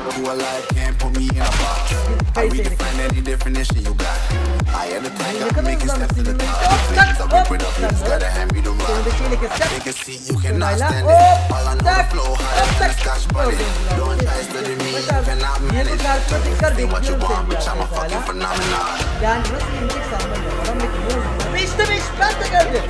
who alive can't put me in a box. I redefine any definition you got. I am the type that make it step to the top. So rip it up, you just gotta hand me the rock. Take a seat, you cannot stand it. All I know the flow higher than a scotch bunny. Don't try studying me, you cannot manage. Say what you want, bitch, I'm a fucking phenomenon. Yani nasıl yenecek sanmıyorum. Adam bekliyor. 5'te 5 ben de geldim.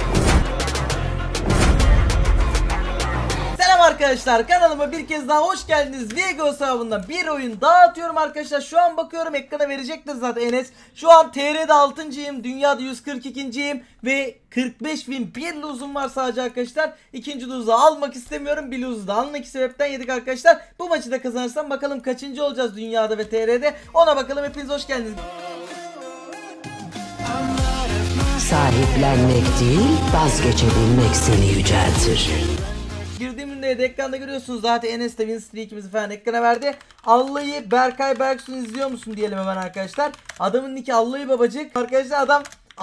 Selam arkadaşlar, kanalıma bir kez daha hoş geldiniz. Viego hesabından bir oyun daha atıyorum arkadaşlar. Şu an bakıyorum, ekrana verecektir zaten Enes. Şu an TR'de 6.'yım, dünyada 142.'yim ve 45.000 bir losum var sadece arkadaşlar. İkinci lose'u almak istemiyorum, bir lose'u da almak sebepten yedik arkadaşlar. Bu maçı da kazanırsam bakalım kaçıncı olacağız dünyada ve TR'de, ona bakalım. Hepiniz hoş geldiniz. Sahiplenmek değil, vazgeçebilmek seni yüceltir. Girdiğimde de ekranda görüyorsunuz zaten. Enes de win streak'imizi falan ekrana verdi. Allah'ı Berkay Berksun izliyor musun diyelim hemen arkadaşlar. Adamın nicki Allah'ı babacık. Arkadaşlar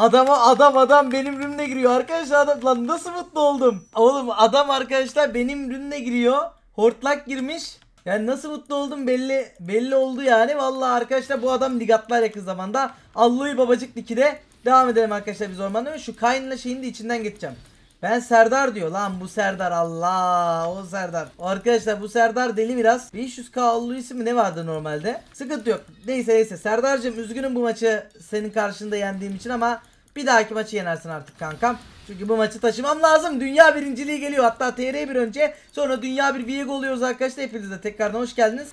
adam benim rümüne giriyor. Arkadaşlar adam, lan nasıl mutlu oldum. Oğlum adam arkadaşlar benim rümüne giriyor. Hortlak girmiş. Yani nasıl mutlu oldum belli oldu yani. Vallahi arkadaşlar bu adam lig atlar yakın zamanda. Allah'ı babacık nicki de. Devam edelim arkadaşlar biz ormanda. Şu Kayn'la şeyin de içinden geçeceğim. Ben Serdar diyor lan, bu Serdar, Allah, o Serdar. Arkadaşlar bu Serdar deli biraz. 500k allı ismi ne vardı normalde? Sıkıntı yok. Neyse Serdar'cığım, üzgünüm bu maçı senin karşında yendiğim için ama bir dahaki maçı yenersin artık kankam. Çünkü bu maçı taşımam lazım. Dünya birinciliği geliyor. Hatta TR bir önce, sonra Dünya bir Viego oluyoruz arkadaşlar. Hepiniz de tekrardan hoş geldiniz.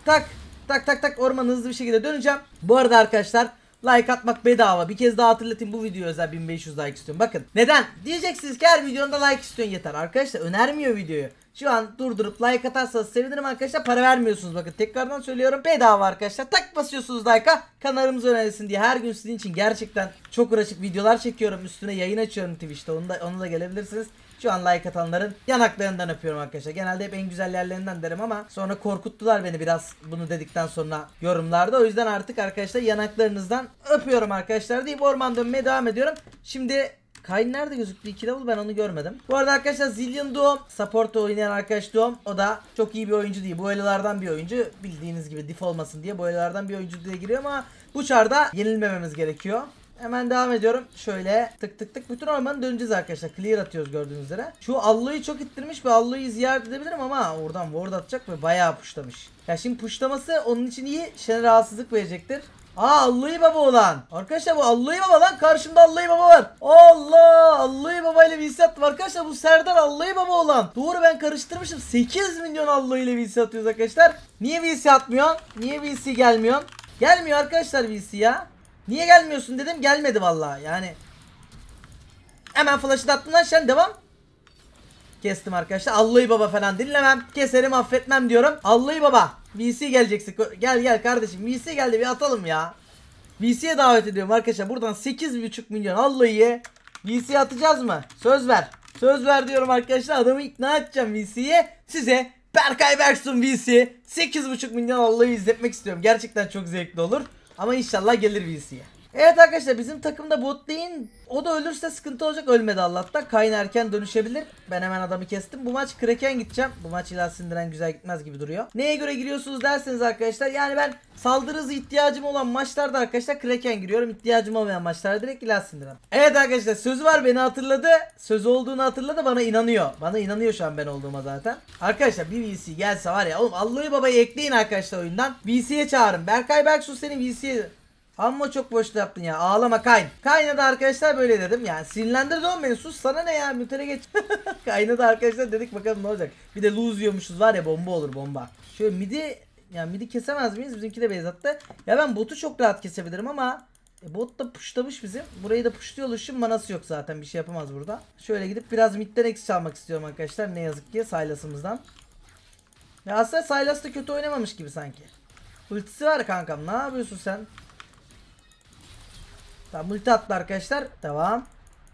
Tak ormanı hızlı bir şekilde döneceğim. Bu arada arkadaşlar, like atmak bedava. Bir kez daha hatırlatayım, bu video özel 1500 like istiyorum. Bakın neden? Diyeceksiniz ki her videonda like istiyorsun, yeter. Arkadaşlar önermiyor videoyu. Şu an durdurup like atarsanız sevinirim arkadaşlar. Para vermiyorsunuz, bakın tekrardan söylüyorum. Bedava arkadaşlar. Tak basıyorsunuz like'a. Kanalımız önerilsin diye her gün sizin için gerçekten çok uğraşıp videolar çekiyorum. Üstüne yayın açıyorum Twitch'te. Onu da gelebilirsiniz. Şu an like atanların yanaklarından öpüyorum arkadaşlar. Genelde hep en güzel yerlerinden derim ama sonra korkuttular beni biraz bunu dedikten sonra yorumlarda. O yüzden artık arkadaşlar yanaklarınızdan öpüyorum arkadaşlar deyip orman dönmeye devam ediyorum. Şimdi Kayn nerede gözüktü? 2 level, ben onu görmedim. Bu arada arkadaşlar Zillion Duom, support oynayan arkadaş Duom, o da çok iyi bir oyuncu değil. Bu elalardan bir oyuncu. Bildiğiniz gibi diff olmasın diye bu elalardan bir oyuncu diye giriyor ama bu çarda yenilmememiz gerekiyor. Hemen devam ediyorum. Şöyle tık bütün ormanı döneceğiz arkadaşlar. Clear atıyoruz gördüğünüz üzere. Şu Allah'ı çok ittirmiş ve Allah'ı ziyaret edebilirim ama oradan ward atacak ve bayağı pushlamış. Ya şimdi pushlaması onun için iyi. Şene rahatsızlık verecektir. Allah'ı baba olan. Arkadaşlar bu Allah'ı baba lan. Karşımda Allah'ı baba var. Allah! Allah'ı baba ile VC attım arkadaşlar. Bu Serdar Allah'ı baba olan. Doğru, ben karıştırmışım. 8 milyon Allah'ı ile VC atıyoruz arkadaşlar. Niye VC atmıyor? Niye VC gelmiyor? Gelmiyor arkadaşlar VC ya. Niye gelmiyorsun dedim, gelmedi vallahi yani. Hemen flash'ı attım lan, sen devam. Kestim arkadaşlar. Allah'ı baba falan dinlemem. Keserim, affetmem diyorum. Allah'ı baba. VC geleceksin. Gel kardeşim. VC geldi, bir atalım ya. VC'ye davet ediyorum arkadaşlar. Buradan 8,5 milyon Allah'ı VC'ye atacağız mı? Söz ver. Söz ver diyorum arkadaşlar. Adamı ikna edeceğim VC'ye. Size Berkay Berksun VC 8,5 milyon Allah'ı izletmek istiyorum. Gerçekten çok zevkli olur. Ama inşallah gelir VC'ye. Evet arkadaşlar, bizim takımda bot değil. O da ölürse sıkıntı olacak. Ölmedi Allah'tan. Kayn erken dönüşebilir. Ben hemen adamı kestim. Bu maç Kraken gideceğim. Bu maç ila sindiren güzel gitmez gibi duruyor. Neye göre giriyorsunuz derseniz arkadaşlar, yani ben saldırı hızı ihtiyacım olan maçlarda arkadaşlar Kraken giriyorum. İhtiyacım olmayan maçlarda direkt ila sindiren. Evet arkadaşlar, sözü var, beni hatırladı. Sözü olduğunu hatırladı, bana inanıyor. Bana inanıyor şu an ben olduğuma zaten. Arkadaşlar bir VC gelse var ya oğlum, Allah'ı babayı ekleyin arkadaşlar oyundan. VC'ye çağırın. Berkay Berksun senin VC'ye... Amma çok boşta yaptın ya. Ağlama Kayn. Kayn'a da arkadaşlar böyle dedim. Yani sinirlendirdi oğlum beni. Sus sana ne ya. Mütere geç. Kayn'a da arkadaşlar dedik, bakalım ne olacak. Bir de lose yiyormuşuz var ya, bomba olur bomba. Şöyle midi kesemez miyiz? Bizimki de base attı. Ya ben botu çok rahat kesebilirim ama bot da pushlamış bizim. Burayı da pushluyor oluşum, manası yok zaten. Bir şey yapamaz burada. Şöyle gidip biraz midden eksi çalmak istiyorum arkadaşlar. Ne yazık ki Sylas'ımızdan. Ya aslında Sylas da kötü oynamamış gibi sanki. Ultisi var kankam. Ne yapıyorsun sen? Tamam, multi attı arkadaşlar. Devam.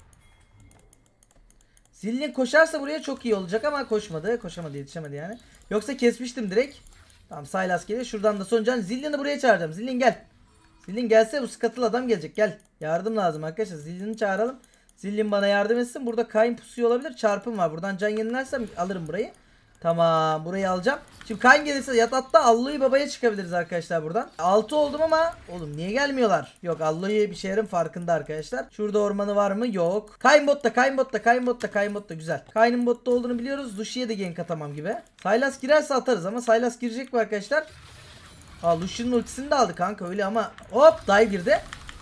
Zillion koşarsa buraya çok iyi olacak ama koşmadı. Koşamadı, yetişemedi yani. Yoksa kesmiştim direkt. Tamam, Sylas geliyor. Şuradan da son can. Zillion'u buraya çağıracağım. Zillion gel. Zillion gelse bu scuttle adam gelecek. Gel. Yardım lazım arkadaşlar. Zillion'u çağıralım. Zillion bana yardım etsin. Burada Kayn pusuyor olabilir. Çarpım var. Buradan can yenilersem alırım burayı. Tamam, burayı alacağım. Şimdi Kayn gelirse yatatta Alloy babaya çıkabiliriz arkadaşlar buradan. 6 oldum ama oğlum niye gelmiyorlar? Yok, Alloy bir şeylerin farkında arkadaşlar. Şurada ormanı var mı? Yok. Kayn botta güzel. Kayn'ın botta olduğunu biliyoruz. Lucia'ya da gank atamam gibi. Sylas girerse atarız ama Sylas girecek mi arkadaşlar? Lucia'nın ultisini de aldı kanka öyle ama hop dive girdi.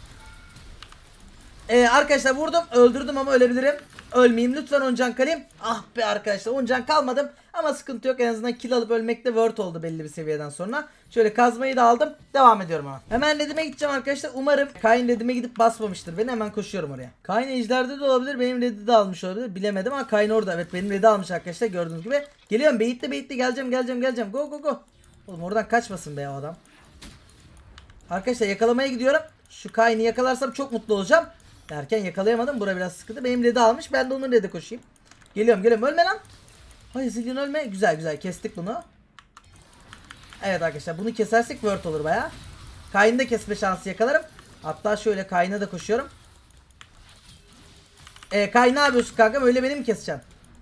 Arkadaşlar vurdum, öldürdüm ama ölebilirim. Ölmeyeyim lütfen, 10 can kalayım. Ah be arkadaşlar, 10 can kalmadım ama sıkıntı yok, en azından kill alıp ölmekte worth oldu belli bir seviyeden sonra. Şöyle kazmayı da aldım, devam ediyorum ama. Hemen redime gideceğim arkadaşlar, umarım Kayn redime gidip basmamıştır beni, hemen koşuyorum oraya. Kayn ejderde de olabilir, benim redi de almış olabilir, bilemedim ama Kayn orada, evet benim redi almış arkadaşlar gördüğünüz gibi. Geliyorum, beyitli geleceğim, go. Oğlum oradan kaçmasın be o adam. Arkadaşlar yakalamaya gidiyorum, şu Kayn'i yakalarsam çok mutlu olacağım. Derken yakalayamadım. Bura biraz sıkıntı. Benim red'i almış. Ben de onun red'e koşayım. Geliyorum. Ölme lan. Hayır Zillion ölme. Güzel kestik bunu. Evet arkadaşlar bunu kesersek word olur baya. Kayn'ı da kesme şansı yakalarım. Hatta şöyle Kayn'a da koşuyorum. Kayn ne yapıyorsun kanka? Böyle beni mi keseceksin?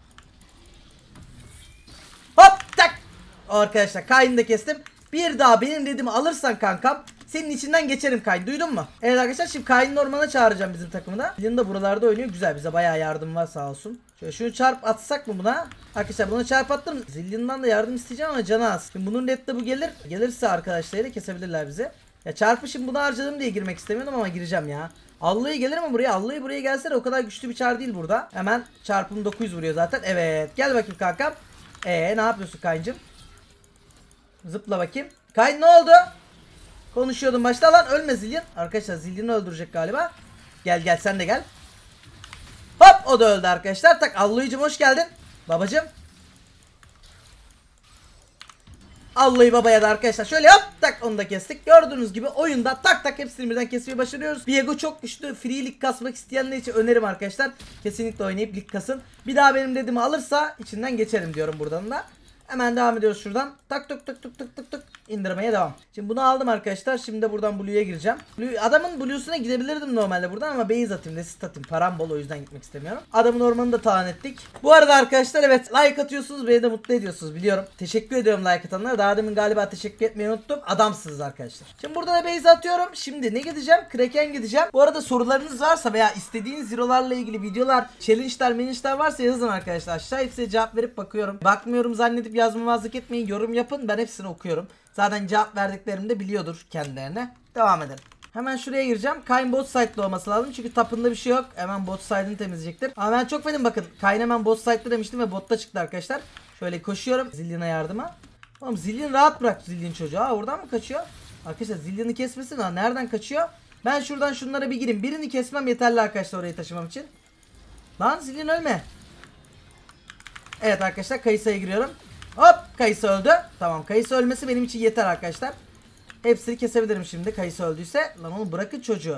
Hop tak. Arkadaşlar Kayn'ı da kestim. Bir daha benim red'imi alırsan kankam, senin içinden geçerim Kayn, duydun mu? Evet arkadaşlar şimdi Kayn'ın ormana çağıracağım bizim takımda. Zillion da buralarda oynuyor, güzel, bize bayağı yardım var sağ olsun. Şöyle şunu çarp atsak mı buna? Arkadaşlar buna çarp attım. Zillion'dan da yardım isteyeceğim ama canı az. Şimdi bunun red'de bu gelir. Gelirse arkadaşlar da kesebilirler bizi. Ya çarpı şimdi bunu harcadım diye girmek istemiyordum ama gireceğim ya. Allah'ı gelir mi buraya? Allah'ı buraya gelse de o kadar güçlü bir çar değil burada. Hemen çarpım 900 vuruyor zaten. Evet gel bakayım kankam. Ne yapıyorsun Kayn'cım? Zıpla bakayım. Kayn ne oldu? Konuşuyordum başta lan, ölme Zillion. Arkadaşlar Zillion'u öldürecek galiba. Gel sen de gel. Hop o da öldü arkadaşlar. Tak Allah'ıcım hoş geldin. Babacım. Allah'ı babaya da arkadaşlar şöyle hop tak onu da kestik. Gördüğünüz gibi oyunda tak hepsini birden kesmeyi başarıyoruz. Viego çok güçlü. Free lig kasmak isteyenler için önerim arkadaşlar. Kesinlikle oynayıp lig kasın. Bir daha benim dediğimi alırsa içinden geçerim diyorum buradan da. Hemen devam ediyoruz şuradan. Tak indirmeye devam. Şimdi bunu aldım arkadaşlar. Şimdi de buradan Blue'ya gireceğim. Adamın Blue'suna gidebilirdim normalde buradan ama base atayım, resist atayım. Param bol, o yüzden gitmek istemiyorum. Adamın ormanını da talan ettik. Bu arada arkadaşlar evet like atıyorsunuz, beni de mutlu ediyorsunuz biliyorum. Teşekkür ediyorum like atanlara. Daha demin galiba teşekkür etmeyi unuttum. Adamsınız arkadaşlar. Şimdi burada da base atıyorum. Şimdi ne gideceğim? Kraken gideceğim. Bu arada sorularınız varsa veya istediğiniz zerolarla ilgili videolar, challenge'lar varsa yazın arkadaşlar. Aşağı hepsine cevap verip bakıyorum. Bakmıyorum zannedip yazmamazlık etmeyin. Yorum yapın. Ben hepsini okuyorum. Zaten cevap verdiklerini de biliyordur kendilerine. Devam edelim. Hemen şuraya gireceğim. Kayn bot side'da olması lazım. Çünkü tapında bir şey yok. Hemen bot side'ını temizleyecektir. Ama ben çok benim bakın. Kayn hemen bot side'da demiştim ve botta çıktı arkadaşlar. Şöyle koşuyorum Zillion'a yardıma. Oğlum Zillion rahat bırak Zillion çocuğu. Oradan mı kaçıyor? Arkadaşlar Zillion'ı kesmesin ha. Nereden kaçıyor? Ben şuradan şunlara bir gireyim. Birini kesmem yeterli arkadaşlar orayı taşımam için. Lan Zillion ölme. Evet arkadaşlar Kayısa'ya giriyorum. Hop Kayısı öldü. Tamam Kayısı ölmesi benim için yeter arkadaşlar. Hepsini kesebilirim şimdi Kayısı öldüyse. Lan onu bırakın çocuğu.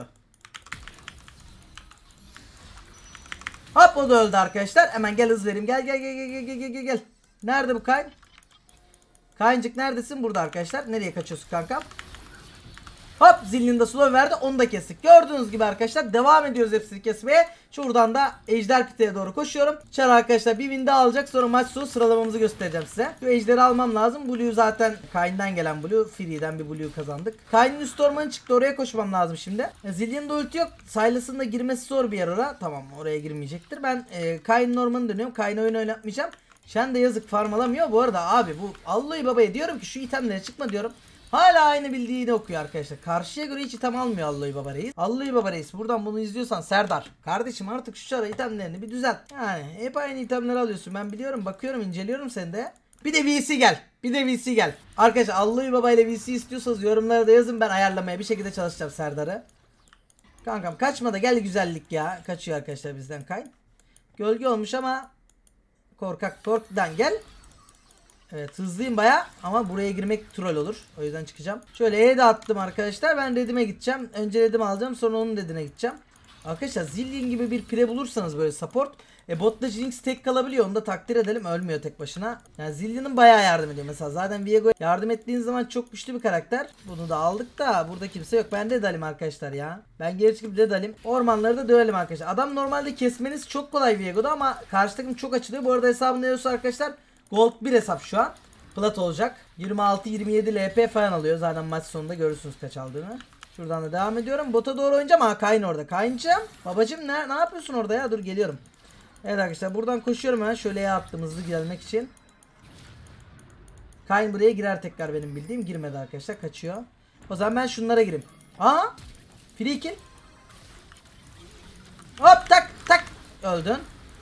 Hop o da öldü arkadaşlar. Hemen gel hız vereyim. Gel. Nerede bu Kayn? Kayncık neredesin? Burada arkadaşlar. Nereye kaçıyorsun kankam? Hop Zillion'da da slow verdi, onu da kestik. Gördüğünüz gibi arkadaşlar devam ediyoruz hepsini kesmeye. Şuradan da ejder piteye doğru koşuyorum. Çar arkadaşlar bir win daha alacak, sonra maç sonu sıralamamızı göstereceğim size. Şu ejderi almam lazım. Blue zaten Kayn'dan gelen Blue. Free'den bir Blue kazandık. Kayn'ın üst ormanı çıktı, oraya koşmam lazım şimdi. Zillion'da ulti yok. Sylas'ın da girmesi zor bir yer oraya. Tamam oraya girmeyecektir. Ben Kayn'ın ormanı dönüyorum. Kayn'ı oyun oynatmayacağım. Şen de yazık farm alamıyor. Bu arada abi bu Allah'ı babaya diyorum ki şu itemlere çıkma diyorum. Hala aynı bildiğini okuyor arkadaşlar. Karşıya göre hiç item almıyor Allah'ı baba reis. Allah'ı baba reis buradan bunu izliyorsan Serdar. Kardeşim artık şu çara itemlerini bir düzelt. Yani hep aynı itemleri alıyorsun. Ben biliyorum, bakıyorum, inceliyorum seni de. Bir de VC gel. Arkadaşlar Allah'ı baba ile VC istiyorsanız yorumlara da yazın. Ben ayarlamaya bir şekilde çalışacağım Serdar'ı. Kankam kaçma da gel güzellik ya. Kaçıyor arkadaşlar bizden Kayn. Gölge olmuş ama korkaktan gel. Evet hızlıyım baya ama buraya girmek troll olur. O yüzden çıkacağım. Şöyle E'ye de attım arkadaşlar. Ben redime gideceğim. Önce redimi alacağım, sonra onun redine gideceğim. Arkadaşlar Zillion gibi bir pire bulursanız böyle support. Botta Jinx tek kalabiliyor. Onu da takdir edelim. Ölmüyor tek başına. Yani Zillion'ın bayağı yardım ediyor. Mesela zaten Viego yardım ettiğiniz zaman çok güçlü bir karakter. Bunu da aldık da burada kimse yok. Ben de dalim arkadaşlar ya. Ben geri çıkıp de dalim. Ormanları da dövelim arkadaşlar. Adam normalde kesmeniz çok kolay Viego'da ama karşı takım çok açılıyor. Bu arada hesabını diyorsa arkadaşlar Gold 1 hesap şu an. Plat olacak. 26-27 LP falan alıyor. Zaten maç sonunda görürsünüz kaç aldığını. Şuradan da devam ediyorum. Bota doğru oynayacağım. Ha Kayn orada. Kayncığım. Babacım ne yapıyorsun orada ya? Dur geliyorum. Evet arkadaşlar buradan koşuyorum hemen. Şöyle attım hızlı gelmek için. Kayn buraya girer tekrar benim bildiğim. Girmedi arkadaşlar. Kaçıyor. O zaman ben şunlara gireyim. Aa! Free kill. Hop tak tak. Öldün.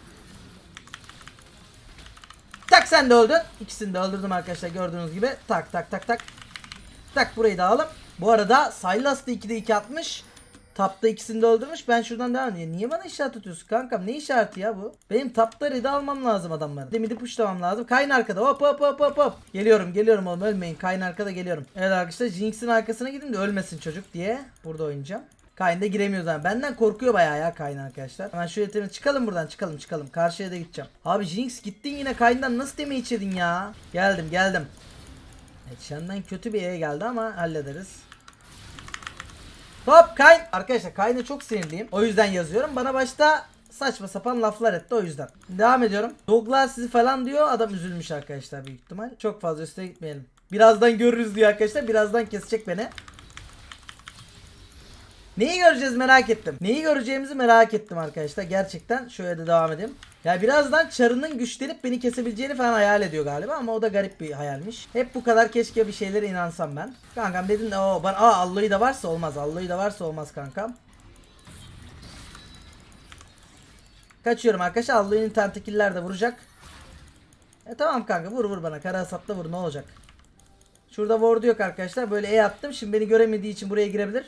Tak sen de öldün. İkisini de öldürdüm arkadaşlar gördüğünüz gibi. Tak tak tak tak. Tak burayı da alalım. Bu arada Sylas da 2'de 2 atmış. Tapta ikisini de öldürmüş. Ben şuradan devam edeyim. Niye bana işaret atıyorsun kankam? Ne işareti ya bu? Benim tapta red'i almam lazım adamları. Demidi pushlamam lazım. Kayn arkada. Hop hop hop hop hop. Geliyorum oğlum ölmeyin. Kayn arkada geliyorum. Evet arkadaşlar Jinx'in arkasına gidin de ölmesin çocuk diye. Burada oynayacağım. Kayn da giremiyor zaten. Benden korkuyor bayağı ya Kayn arkadaşlar. Hemen şu yeteneği çıkalım buradan çıkalım. Karşıya da gideceğim. Abi Jinx gittin yine Kayn'dan nasıl damage yedin ya? Geldim. Evet senden kötü bir yere geldi ama hallederiz. Hop Kayn. Arkadaşlar Kayn'a çok sinirliyim. O yüzden yazıyorum. Bana başta saçma sapan laflar etti o yüzden. Devam ediyorum. Doglar sizi falan diyor. Adam üzülmüş arkadaşlar büyük ihtimal. Çok fazla üstüne gitmeyelim. Birazdan görürüz diyor arkadaşlar. Birazdan kesecek beni. Neyi göreceğiz merak ettim. Neyi göreceğimizi merak ettim arkadaşlar. Gerçekten şöyle de devam edeyim. Ya birazdan Char'ının güçlenip beni kesebileceğini falan hayal ediyor galiba ama o da garip bir hayalmiş. Hep bu kadar keşke bir şeylere inansam ben. Kankam dedin de o bana Allah'ı da varsa olmaz. Allah'ı da varsa olmaz kankam. Kaçıyorum arkadaşlar. Allah'ın tentakiller de vuracak. Tamam kanka vur bana. Kara hasatla vur ne olacak. Şurada ward yok arkadaşlar. Böyle E attım. Şimdi beni göremediği için buraya girebilir.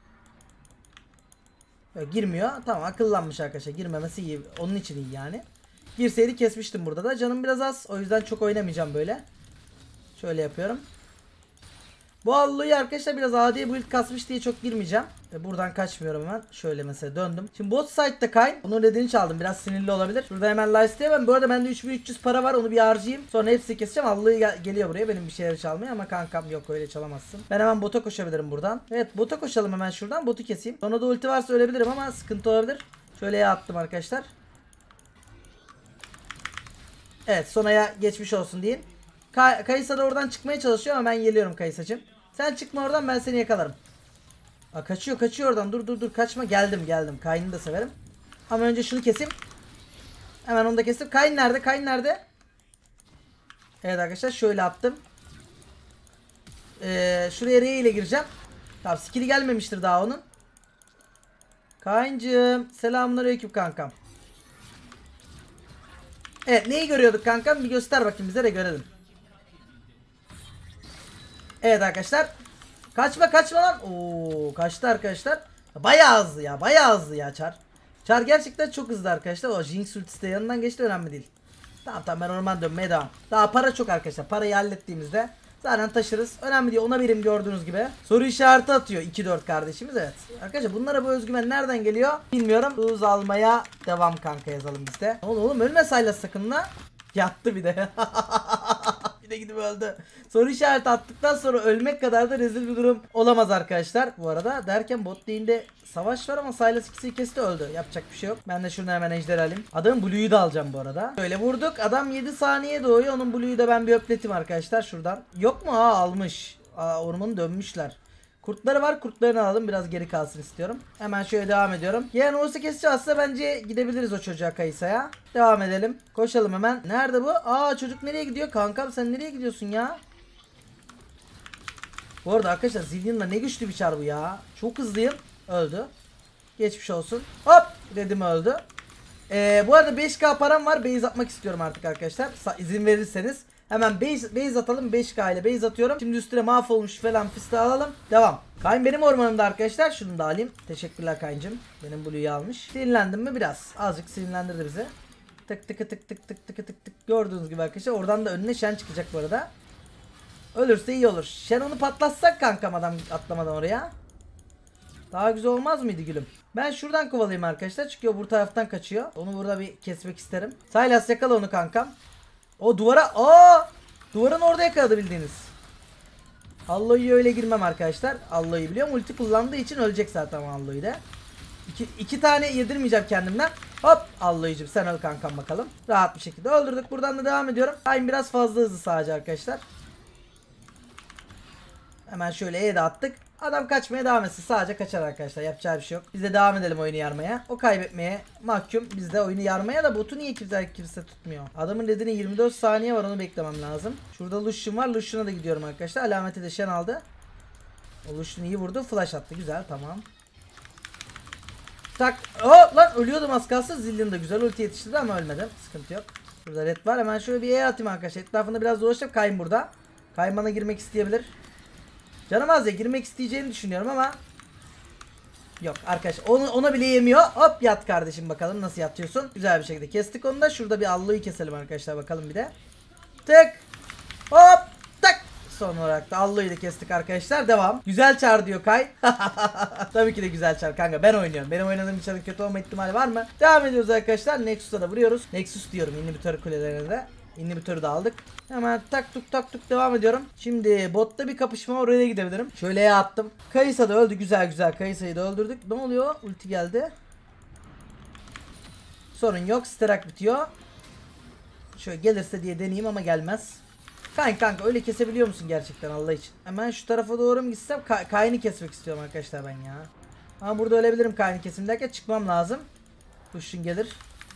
Girmiyor. Tamam akıllanmış arkadaşlar. Girmemesi iyi. Onun için iyi yani. Girseydi kesmiştim burada da. Canım biraz az. O yüzden çok oynamayacağım böyle. Şöyle yapıyorum. Bu Allo'yu arkadaşlar biraz AD build kasmış diye çok girmeyeceğim. Buradan kaçmıyorum hemen. Şöyle mesela döndüm. Şimdi bot side'da Kayn. Onun redini çaldım. Biraz sinirli olabilir. Şurada hemen lifeste'ye. Bu arada bende 3300 para var. Onu bir harcayayım. Sonra hepsini keseceğim. Allo'yu geliyor buraya. Benim bir şeyler çalmaya ama kankam yok öyle çalamazsın. Ben hemen bota koşabilirim buradan. Evet bota koşalım hemen şuradan. Botu keseyim. Sonra da ulti varsa ölebilirim ama sıkıntı olabilir. Şöyle attım arkadaşlar. Evet Sona'ya geçmiş olsun deyin. Kaysa da oradan çıkmaya çalışıyor ama ben geliyorum Kaysa'cığım. Sen çıkma oradan ben seni yakalarım. Aa, kaçıyor oradan dur kaçma geldim. Kayn'ı da severim. Ama önce şunu keseyim. Hemen onu da kestim. Kayn nerede? Evet arkadaşlar şöyle attım. Şuraya R ile gireceğim. Tamam skill'i gelmemiştir daha onun. Kayn'cığım selamünaleyküm kankam. Evet neyi görüyorduk kankam bir göster bakayım bize de görelim. Evet arkadaşlar. Kaçma lan. Oo kaçtı arkadaşlar. Bayağı hızlı ya Char. Char gerçekten çok hızlı arkadaşlar. O Jinx ultisi de yanından geçti önemli değil. Tamam ben orman dönmeye devam. Daha para çok arkadaşlar. Parayı hallettiğimizde zaten taşırız. Önemli değil ona birim gördüğünüz gibi. Soru işareti atıyor 2-4 kardeşimiz evet. Arkadaşlar bunlara bu özgüven nereden geliyor bilmiyorum. Hız almaya devam kanka yazalım biz de. Oğlum ölme Sylas sakın la. Yattı bir de. Bir de gidip öldü. Soru işareti attıktan sonra ölmek kadar da rezil bir durum olamaz arkadaşlar. Bu arada derken bot lane'de savaş var ama Sylas ikisini kesti öldü. Yapacak bir şey yok. Ben de şuradan hemen ejder alayım. Adamın Blue'yu da alacağım bu arada. Böyle vurduk. Adam 7 saniye doğuyor. Onun Blue'yu da ben bir öpleteyim arkadaşlar şuradan. Yok mu? Almış. Ormanı dönmüşler. Kurtları var. Kurtlarını alalım. Biraz geri kalsın istiyorum. Hemen şöyle devam ediyorum. Yani olsa kesici aslında bence gidebiliriz o çocuğa Kayısa'ya. Devam edelim. Koşalım hemen. Nerede bu? Çocuk nereye gidiyor? Kankam sen nereye gidiyorsun ya? Bu arada arkadaşlar Zillion'la ne güçlü bir çar bu ya. Çok hızlıyım. Öldü. Geçmiş olsun. Hop. Dedim öldü. Bu arada 5k param var. Base atmak istiyorum artık arkadaşlar. İzin verirseniz. Hemen base atalım. 5k ile base atıyorum. Şimdi üstüne mahvolmuş falan fıstığı alalım. Devam. Kayn benim ormanımda arkadaşlar. Şunu da alayım. Teşekkürler Kayn'cım. Benim Blue'yu almış. Sinirlendim mi biraz? Azıcık sinirlendirdi bizi. Tık tık tık tık tık tık tık tık. Gördüğünüz gibi arkadaşlar. Oradan da önüne Shen çıkacak bu arada. Ölürse iyi olur. Shen onu patlatsak kankam adam atlamadan oraya. Daha güzel olmaz mıydı gülüm? Ben şuradan kovalayayım arkadaşlar. Çünkü o bu taraftan kaçıyor. Onu burada bir kesmek isterim. Sylas yakala onu kankam. O duvara. Duvarın orada yakaladı bildiğiniz. Allo'yu öyle girmem arkadaşlar. Allo'yu biliyorum. Ulti kullandığı için ölecek zaten Allo'yu da. İki tane yedirmeyeceğim kendimden. Hop Allah'ıcım sen öl kankam bakalım. Rahat bir şekilde öldürdük. Buradan da devam ediyorum. Kayn biraz fazla hızlı sadece arkadaşlar. Hemen şöyle E'ye de attık. Adam kaçmaya devam etsin. Sadece kaçar arkadaşlar. Yapacağı bir şey yok. Biz de devam edelim oyunu yarmaya. O kaybetmeye mahkum. Biz de oyunu yarmaya da botu niye kimse tutmuyor. Adamın dediğine 24 saniye var. Onu beklemem lazım. Şurada Lucian var. Lucian'a da gidiyorum arkadaşlar. Alameti de Shen aldı. O Lucian iyi vurdu. Flash attı. Güzel tamam. Tak. Oh lan ölüyordum az kalsın. Zillion da güzel ulti yetiştirdi ama ölmedim. Sıkıntı yok. Burada red var. Hemen şöyle bir E atayım arkadaşlar. Etrafında biraz dolaşıp Kayn burada. Kayn bana girmek isteyebilir. Canım az ya girmek isteyeceğini düşünüyorum ama yok arkadaş ona bile yemiyor. Hop yat kardeşim bakalım nasıl yatıyorsun. Güzel bir şekilde kestik onu da. Şurada bir Allah'ı keselim arkadaşlar bakalım bir de. Tık. Hop tak. Son olarak da Allah'ı da kestik arkadaşlar. Devam. Güzel çar diyor Kay. Tabii ki de güzel çar kanka ben oynuyorum. Benim oynadığım çarın kötü olma ihtimali var mı? Devam ediyoruz arkadaşlar. Nexus'a da vuruyoruz. Nexus diyorum inhibitör kulelerine de. İnhibitörü de aldık. Hemen tak tuk devam ediyorum. Şimdi botta bir kapışma oraya gidebilirim. Şöyle attım. Kayısa da öldü güzel. Kayısa'yı da öldürdük. Ne oluyor? Ulti geldi. Sorun yok. Sterak bitiyor. Şöyle gelirse diye deneyeyim ama gelmez. Kanka öyle kesebiliyor musun gerçekten Allah için? Hemen şu tarafa doğru mu gitsem? Kayn'ı kesmek istiyorum arkadaşlar ben ya. Ama burada ölebilirim Kayn'ı kesim derken çıkmam lazım. Lucian gelir.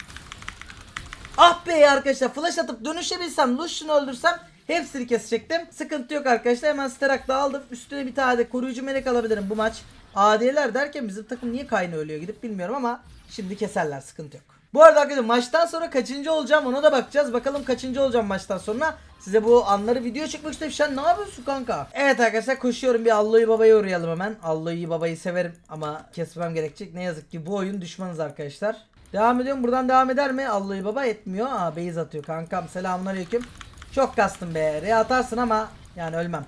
Ah be arkadaşlar flash atıp dönüşebilsem Lucian'ı öldürsem hepsini kesecektim. Sıkıntı yok arkadaşlar hemen Sterak da aldım. Üstüne bir tane de koruyucu melek alabilirim bu maç. AD'ler derken bizim takım niye Kayn'ı ölüyor gidip bilmiyorum ama şimdi keserler sıkıntı yok. Bu arada arkadaşlar maçtan sonra kaçıncı olacağım ona da bakacağız. Bakalım kaçıncı olacağım maçtan sonra. Size bu anları video çekmek istedim. Sen ne yapıyorsun kanka? Evet arkadaşlar koşuyorum bir Allah'ı babayı uğrayalım hemen. Allah'ı babayı severim ama kesmem gerekecek. Ne yazık ki bu oyun düşmanız arkadaşlar. Devam ediyorum. Buradan devam eder mi? Allah'ı baba etmiyor. Aa base atıyor kankam. Selamünaleyküm. Çok kastım be. Re atarsın ama yani ölmem.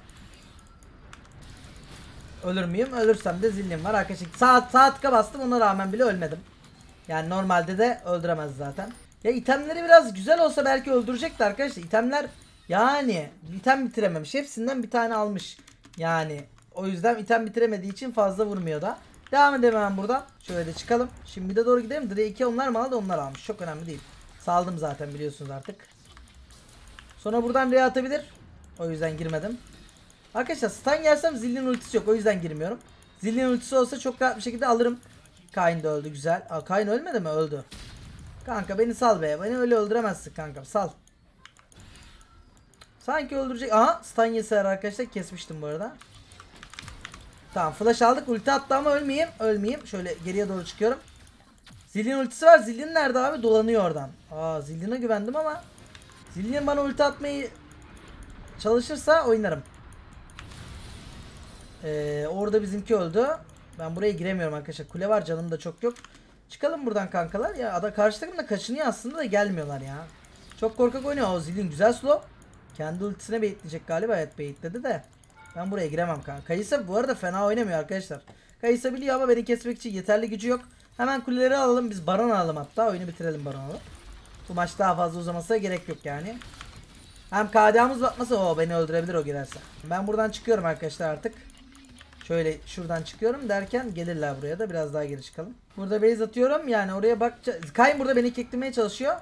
Ölür müyüm? Ölürsem de zillim var arkadaşlar. Sağ tıka bastım ona rağmen bile ölmedim. Yani normalde de öldüremez zaten. Ya itemleri biraz güzel olsa belki öldürecekti arkadaşlar. İtemler yani item bitirememiş. Hepsinden bir tane almış. Yani o yüzden item bitiremediği için fazla vurmuyor da. Devam edelim hemen buradan. Şöyle de çıkalım. Şimdi de doğru gidelim. Dire 2 onlar mı aldı onlar almış. Çok önemli değil. Saldım zaten biliyorsunuz artık. Sonra buradan Re atabilir. O yüzden girmedim. Arkadaşlar stun yersem Zillin ultisi yok. O yüzden girmiyorum. Zillin ultisi olsa çok rahat bir şekilde alırım. Kayn da öldü güzel. Aa, Kayn ölmedi mi? Öldü. Kanka beni sal be. Beni öyle öldüremezsin kankam. Sal. Sanki öldürecek. Aha stun yeser arkadaşlar. Kesmiştim bu arada. Tamam flash aldık. Ulti attı ama ölmeyeyim. Şöyle geriye doğru çıkıyorum. Zillin ultisi var. Zillin nerede abi? Dolanıyor oradan. Aa Zillin'e güvendim ama Zillin bana ulti atmayı çalışırsa oynarım. Orada bizimki öldü. Ben buraya giremiyorum arkadaşlar. Kule var canım da çok yok. Çıkalım buradan kankalar. Ya karşı takım da kaçınıyor aslında da gelmiyorlar ya. Çok korkak oynuyor. O Zillin güzel slow. Kendi ultisine baitleyecek galiba. Evet baitledi de. Ben buraya giremem kanka. Kayısa bu arada fena oynamıyor arkadaşlar. Kayısa biliyor ama beni kesmek için yeterli gücü yok. Hemen kuleleri alalım. Biz baron alalım hatta. Oyunu bitirelim baron alalım. Bu maç daha fazla uzamasına gerek yok yani. Hem KDA'mız batmasa o beni öldürebilir o girerse. Ben buradan çıkıyorum arkadaşlar artık. Şöyle şuradan çıkıyorum derken gelirler buraya da biraz daha geri çıkalım. Burada base atıyorum yani oraya bakacağız. Kayn burada beni keklemeye çalışıyor.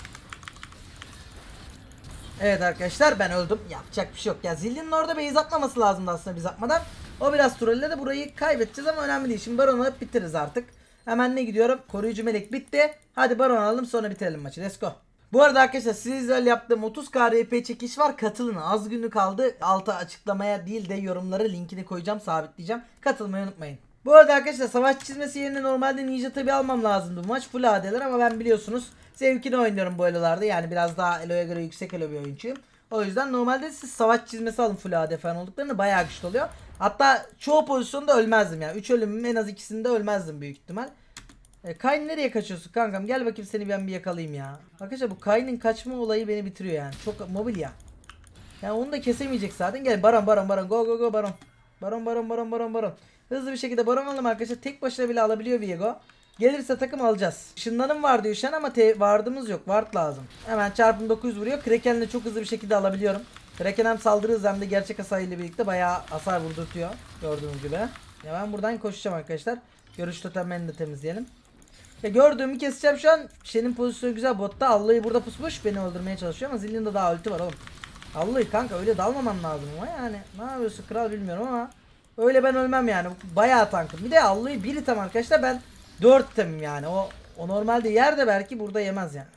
Evet arkadaşlar ben öldüm. Yapacak bir şey yok. Ya Zillion'un orada base atmaması lazımdı aslında biz atmadan. O biraz trolle de burayı kaybedeceğiz ama önemli değil. Şimdi baron alıp bitiririz artık. Hemen ne gidiyorum? Koruyucu melek bitti. Hadi baron alalım sonra bitirelim maçı. Let's go. Bu arada arkadaşlar sizlerle yaptığım 30k RP çekiş var. Katılın. Az günü kaldı. Alta açıklamaya değil de yorumlara linkini koyacağım. Sabitleyeceğim. Katılmayı unutmayın. Bu arada arkadaşlar savaş çizmesi yerine normalde ninja tabi almam lazımdı bu maç. Full AD'ler ama ben biliyorsunuz zevkini oynuyorum bu elolarda. Yani biraz daha eloya göre yüksek elo bir oyuncuyum. O yüzden normalde siz savaş çizmesi alın full AD falan olduklarında bayağı güçlü oluyor. Hatta çoğu pozisyonda ölmezdim yani. 3 ölümüm en az ikisinde ölmezdim büyük ihtimal. Kayn nereye kaçıyorsun kankam? Gel bakayım seni ben bir yakalayayım ya. Arkadaşlar bu Kayn'in kaçma olayı beni bitiriyor yani. Çok mobil ya. Yani onu da kesemeyecek zaten. Gel baron go baron. Baron. Hızlı bir şekilde baron alalım arkadaşlar. Tek başına bile alabiliyor Viego. Gelirse takım alacağız. Işınlanım var diyor şu an ama vardığımız yok. Ward lazım. Hemen çarpım 900 vuruyor. Kraken'le çok hızlı bir şekilde alabiliyorum. Kraken hem saldırı hızı hem de gerçek hasarıyla birlikte bayağı hasar vurdurtuyor. Gördüğünüz gibi. Ya ben buradan koşacağım arkadaşlar. Görüş totemlerini de temizleyelim. Ya gördüğümü keseceğim şu an. Shen'in pozisyonu güzel botta. Allah'ı burada pusmuş. Beni öldürmeye çalışıyor ama Zillion'da daha ulti var oğlum. Allah'ı kanka öyle dalmaman lazım ama yani. Ne yapıyorsun kral bilmiyorum ama. Öyle ben ölmem yani. Bayağı tankım. Bir de Allah'ı bir item arkadaşlar. Ben 4 itemim yani. O normalde yer de belki burada yemez yani.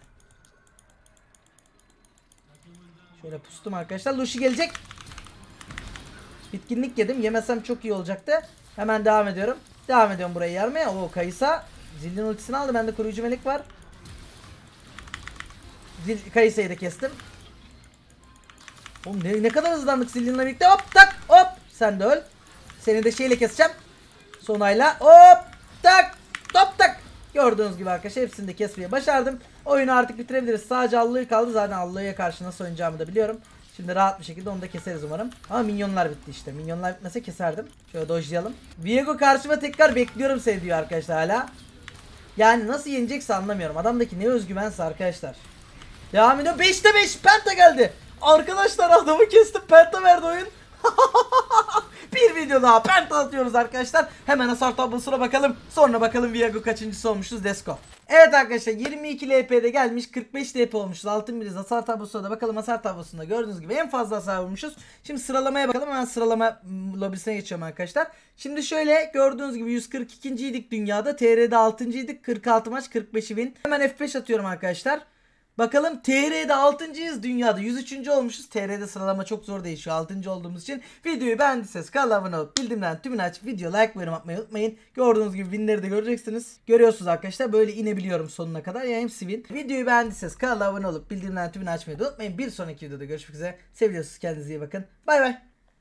Şöyle pustum arkadaşlar. Lushi gelecek. Bitkinlik yedim. Yemesem çok iyi olacaktı. Hemen devam ediyorum. Devam ediyorum burayı yarmaya. Oo Kaysa. Zillion ultisini aldı. Bende koruyucu melek var. Kaysa'yı da kestim. Oğlum ne kadar hızlandık Zillion'la birlikte. Hop tak hop. Sen de öl. Seni de şeyle keseceğim. Sonayla hop tak top tak. Gördüğünüz gibi arkadaşlar hepsini de kesmeye başardım. Oyunu artık bitirebiliriz. Sadece Allah'ı kaldı. Zaten Allah'ya karşı nasıl oynayacağımı da biliyorum. Şimdi rahat bir şekilde onu da keseriz umarım. Ama minyonlar bitti işte. Minyonlar bitmese keserdim. Şöyle dojlayalım. Viego karşıma tekrar bekliyorum seni diyor arkadaşlar hala. Yani nasıl yenecekse anlamıyorum. Adamdaki ne özgüvense arkadaşlar. Devam ediyor. 5'te 5 penta geldi. Arkadaşlar adamı kestim. Penta verdi oyun. Bir video daha penta atıyoruz arkadaşlar. Hemen hasar tablosuna bakalım. Sonra bakalım Viego kaçıncısı olmuşuz. Let's go. Evet arkadaşlar 22 LP'de gelmiş. 45 LP olmuşuz. Altın biriz hasar tablosuna da bakalım. Hasar tablosunda gördüğünüz gibi en fazla hasar vurmuşuz. Şimdi sıralamaya bakalım. Hemen sıralama lobisine geçiyorum arkadaşlar. Şimdi şöyle gördüğünüz gibi 142. idik dünyada. TR'de 6. idik. 46 maç 45 win. Hemen F5 atıyorum arkadaşlar. Bakalım TR'de 6.'yız dünyada 103. olmuşuz. TR'de sıralama çok zor değişiyor 6. olduğumuz için. Videoyu beğendiyseniz kanala abone olup bildirimden tümünü açıp video like ve yorum atmayı unutmayın. Gördüğünüz gibi winleri de göreceksiniz. Görüyorsunuz arkadaşlar böyle inebiliyorum sonuna kadar yani hepsi win. Videoyu beğendiyseniz kanala abone olup bildirimden tümünü açmayı unutmayın. Bir sonraki videoda görüşmek üzere. Seviyorsunuz kendinize iyi bakın. Bay bay.